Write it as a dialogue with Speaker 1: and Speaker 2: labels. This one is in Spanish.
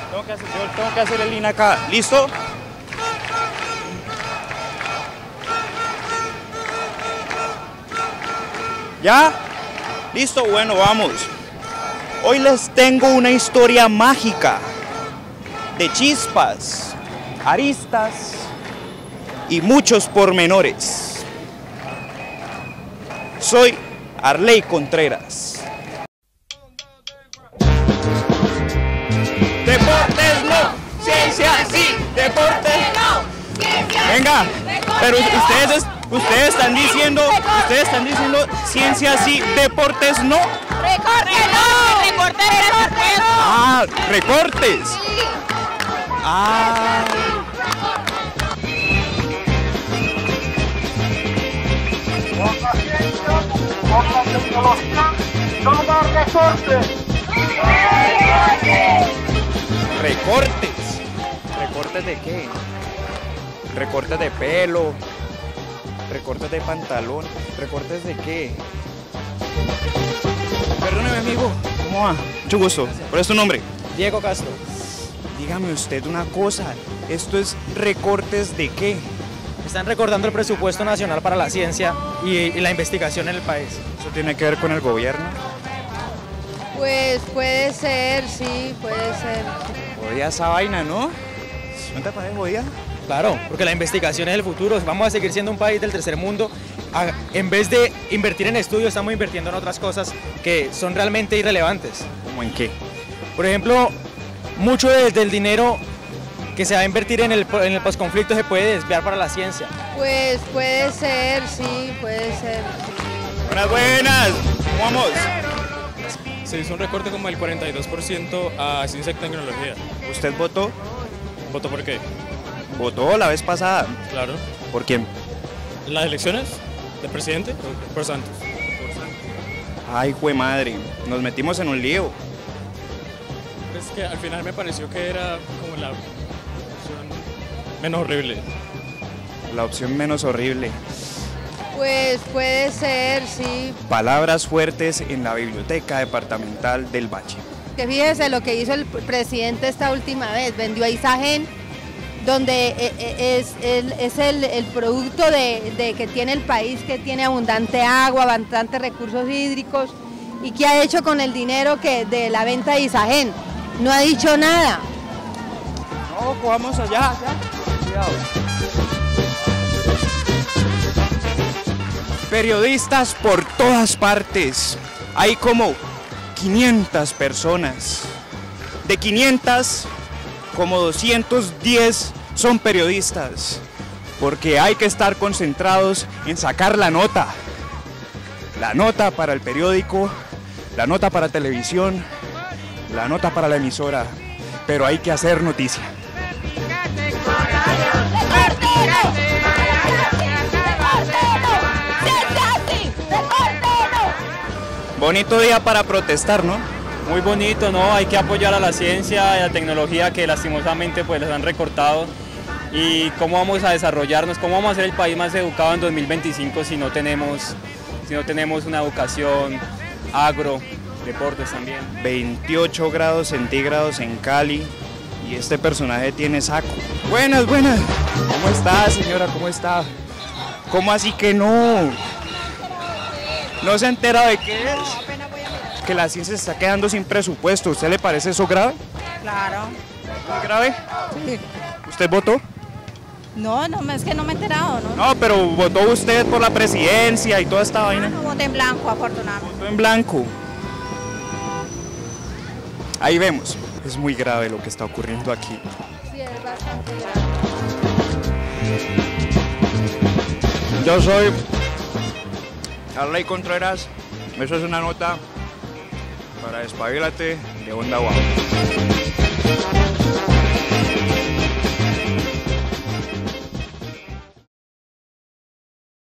Speaker 1: Yo tengo que hacer el INE acá. ¿Listo? ¿Ya? ¿Listo? Bueno, vamos. Hoy les tengo una historia mágica de chispas, aristas y muchos pormenores. Soy Arley Contreras. Deportes no, ciencia sí, deportes no, ciencia. Venga, pero ustedes están diciendo ciencia sí, deportes no.
Speaker 2: Recortes no, recortes no.
Speaker 1: Ah, recortes.
Speaker 2: Sí.
Speaker 1: Ah.
Speaker 3: Con la ciencia, con la tecnología, no más recortes.
Speaker 1: Recortes. ¿Recortes de qué? Recortes de pelo. Recortes de pantalón. ¿Recortes de qué? Perdóneme, amigo. ¿Cómo va? Mucho gusto. ¿Cuál es tu nombre?
Speaker 4: Diego Castro.
Speaker 1: Dígame usted una cosa. ¿Esto es recortes de qué?
Speaker 4: Están recortando el presupuesto nacional para la ciencia y la investigación en el país.
Speaker 1: ¿Eso tiene que ver con el gobierno?
Speaker 2: Pues puede ser, sí, puede ser.
Speaker 1: Jodida esa vaina, ¿no? ¿No te parece jodida?
Speaker 4: Claro, porque la investigación es el futuro. Vamos a seguir siendo un país del tercer mundo. En vez de invertir en estudios, estamos invirtiendo en otras cosas que son realmente irrelevantes.
Speaker 1: ¿Cómo en qué?
Speaker 4: Por ejemplo, mucho del dinero que se va a invertir en el posconflicto se puede desviar para la ciencia.
Speaker 2: Pues puede ser, sí, puede ser.
Speaker 1: Buenas, buenas. ¿Cómo vamos?
Speaker 5: Se hizo un recorte como del 42% a ciencia y tecnología.
Speaker 1: ¿Usted votó?
Speaker 5: ¿Votó por qué?
Speaker 1: ¿Votó la vez pasada?
Speaker 5: Claro.
Speaker 1: ¿Por quién?
Speaker 5: ¿Las elecciones de presidente? Por Santos.
Speaker 1: Ay, jue madre, nos metimos en un lío.
Speaker 5: Es que al final me pareció que era como la opción menos horrible.
Speaker 1: La opción menos horrible.
Speaker 2: Pues puede ser, sí.
Speaker 1: Palabras fuertes en la biblioteca departamental del Bache.
Speaker 2: Que fíjese lo que hizo el presidente esta última vez, vendió a Isagen, donde es el producto de que tiene el país, que tiene abundante agua, bastantes recursos hídricos, y que ha hecho con el dinero de la venta de Isagen. No ha dicho nada.
Speaker 1: No, vamos allá, Cuidado. Periodistas por todas partes. Hay como 500 personas. De 500, como 210 son periodistas. Porque hay que estar concentrados en sacar la nota. La nota para el periódico, la nota para televisión, la nota para la emisora. Pero hay que hacer noticia. Bonito día para protestar, ¿no?
Speaker 6: Muy bonito, ¿no? Hay que apoyar a la ciencia y a la tecnología que lastimosamente pues les han recortado. Y cómo vamos a desarrollarnos, cómo vamos a ser el país más educado en 2025 si no tenemos una educación, agro, deportes también.
Speaker 1: 28 grados centígrados en Cali y este personaje tiene saco. Buenas, buenas. ¿Cómo está, señora? ¿Cómo está? ¿Cómo así que no? ¿No se ha enterado de qué es? Que la ciencia se está quedando sin presupuesto. ¿Usted le parece eso grave?
Speaker 7: Claro.
Speaker 1: ¿Muy grave?
Speaker 7: Sí.
Speaker 1: ¿Usted votó?
Speaker 7: No, es que no me he enterado, ¿no?
Speaker 1: No, pero votó usted por la presidencia y toda esta vaina.
Speaker 7: No voté en blanco, afortunadamente.
Speaker 1: Votó en blanco. Ahí vemos. Es muy grave lo que está ocurriendo aquí.
Speaker 2: Sí, es bastante grave.
Speaker 1: Yo soy Arley Contreras. Eso es una nota para Despabilate de Onda Guau.